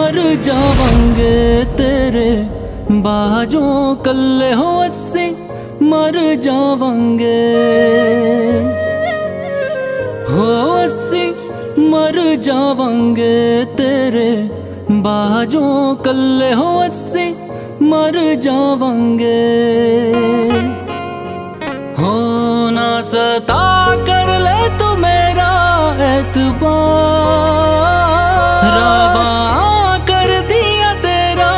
मर जावांगे तेरे बाजों कल्ले हो अस्सी मर जावांगे हो अस्सी मर जावांगे तेरे बाजों कल्ले हो अस्सी मर जावांगे हो ना सता कर ले तू मेरा एतबार रावा कर दिया तेरा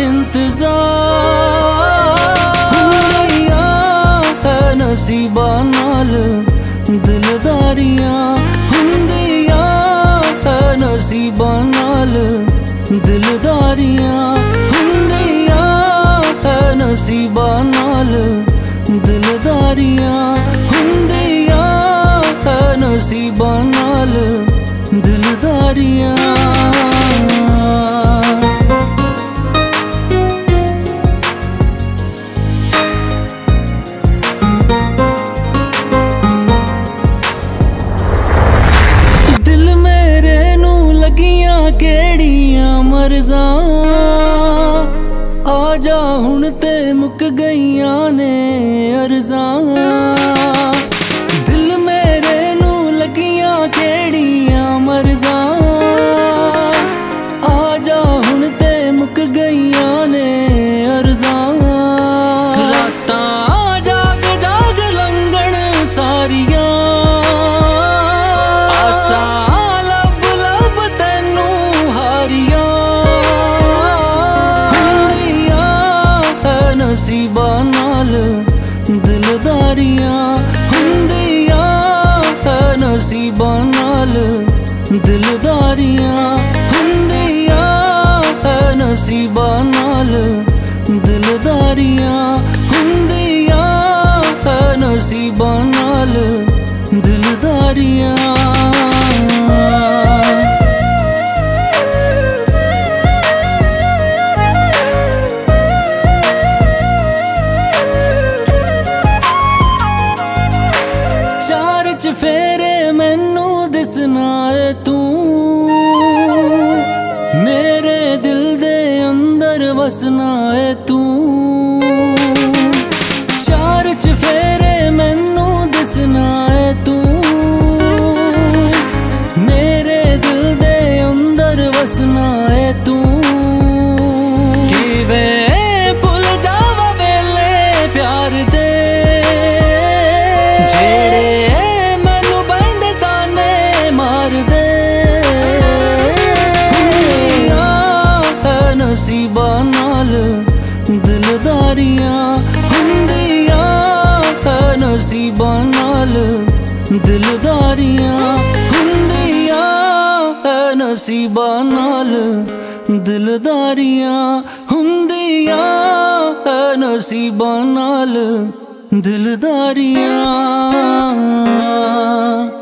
इंतजार हुंदिया है नसीबा नाल दिलदारियां हुंदिया है नसीबा नाल दिलदारियां हुंदिया है नसीबा नाल दिलदारियां हुंदिया है नसीबा नाल दिलदारियां दिल मेरे नू लगियां केड़ियां मरज़ां आजा हुण ते मुक गईयां ने अर्ज़ां दिल मेरे नू लगियां केड़ियां मरज़ां आजा हुण ते मुक गईयां ने अर्ज़ां रातां जाग जाग लंघण सारियां आसां लब लब तैनू हारियां नसीबा नाल दिलदारियां हुंदिया है नसीबा नाल दिलदारियां हुंदिया है नसीबा नाल दिलदारियां हुंदिया है नसीबा नाल दिलदारियां फेरे मैनू दिसना है तू मेरे दिल दे अंदर वसना है तू चार चफेरे मैनू दिसना है तू मेरे दिल दे अंदर वसना है तू किवे भुल जावा वेले प्यार दे जेड़े नसीबा नाल दिलदारियां हुंदिया है नसीबा नाल दिलदारियां हुंदिया है नसीबा नाल दिलदारियां हुंदिया है नसीबा नाल दिलदारियां।